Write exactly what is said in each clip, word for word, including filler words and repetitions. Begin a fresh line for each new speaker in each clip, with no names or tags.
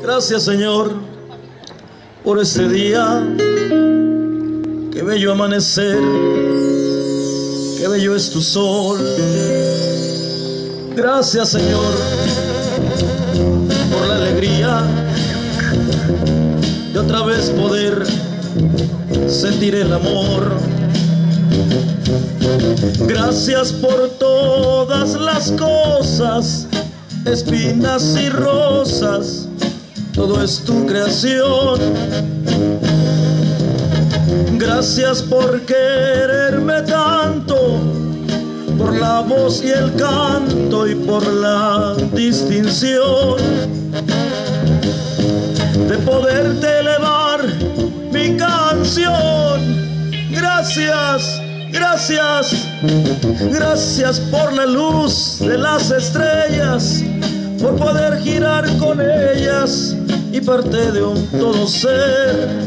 Gracias, Señor, por este día. Qué bello amanecer, qué bello es tu sol. Gracias, Señor, por la alegría de otra vez poder sentir el amor. Gracias por todas las cosas, espinas y rosas, todo es tu creación. Gracias por quererme tanto, por la voz y el canto y por la distinción de poderte elevar mi canción. Gracias, gracias, gracias por la luz de las estrellas, por poder girar con ellas y parte de un todo ser.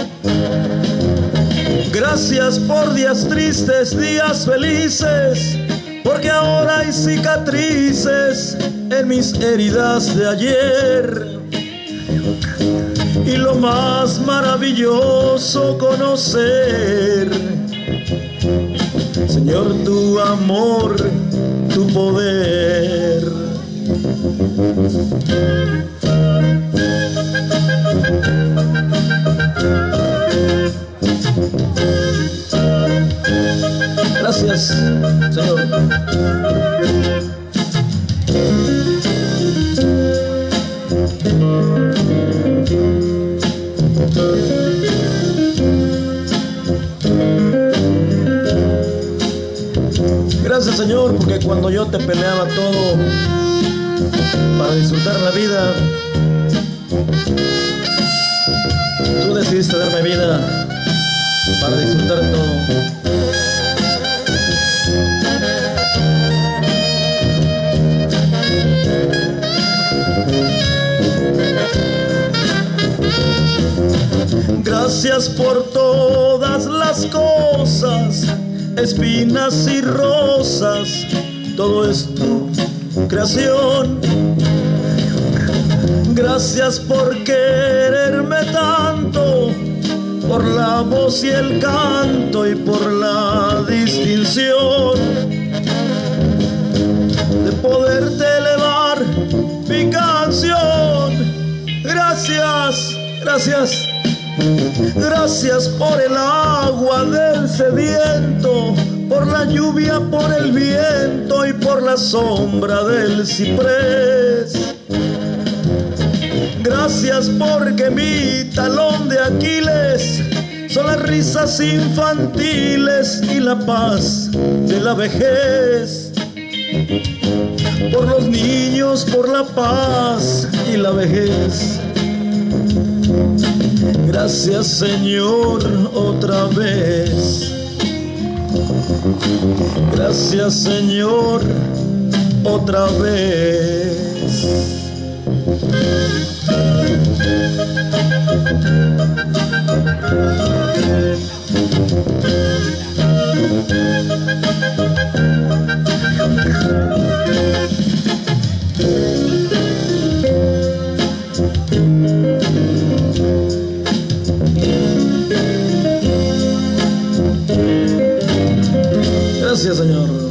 Gracias por días tristes, días felices, porque ahora hay cicatrices en mis heridas de ayer. Y lo más maravilloso conocer, Señor, tu amor, tu poder. Gracias, Señor. Gracias, Señor, porque cuando yo te peleaba todo para disfrutar la vida, tú decidiste darme vida para disfrutar todo. Gracias por todas las cosas, espinas y rosas, todo es tu creación. Gracias por quererme tanto, por la voz y el canto y por la distinción de poderte elevar mi canción. Gracias, gracias. Gracias por el agua del sediento, por la lluvia, por el viento y por la sombra del ciprés. Gracias porque mi talón de Aquiles son las risas infantiles y la paz de la vejez. Por los niños, por la paz y la vejez. Gracias, Señor, otra vez. Gracias, Señor, otra vez. Gracias, Señor.